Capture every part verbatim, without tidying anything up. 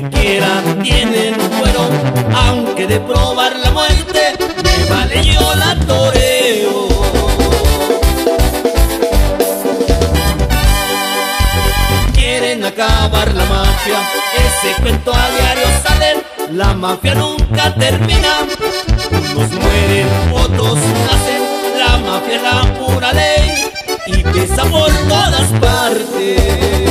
quiera tienen fuero, aunque de probar la muerte me vale, yo la toreo. Quieren acabar la mafia, ese cuento a diario salen, la mafia nunca termina. Unos mueren, otros nacen, la mafia es la pura ley y pesa por todas partes.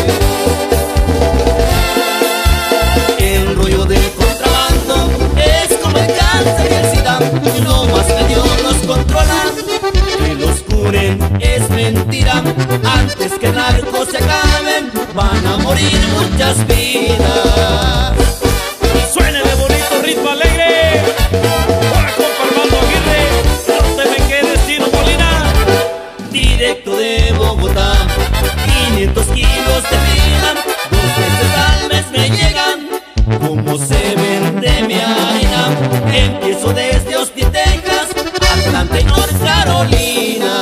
El rollo del contrabando es como el cáncer y el sida, no más que Dios los controla. Que los curen es mentira, antes que el narco se acaben van a morir muchas vidas. Suena de bonito ritmo alegre, para compa Armando Aguirre, no te me quedes Chino Molina. Directo de Bogotá, quinientos kilos de vida, dos veces al mes me llegan. Como se vende mi harina, empiezo desde Austin, Texas, Atlanta y North Carolina.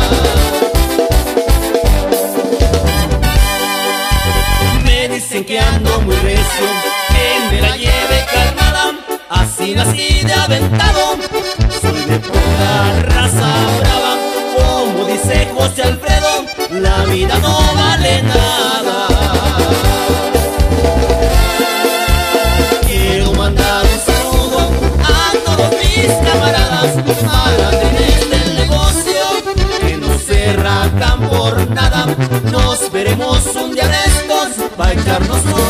Me dicen que ando muy recio, que me la lleve calmada, así nací de aventado, soy de pura raza brava. Como dice José Alfredo, la vida no vale nada. Quiero mandar un saludo a todos mis camaradas, malandrines del negocio, que no se rajan por nada. Nos veremos un día de estos, pa' echarnos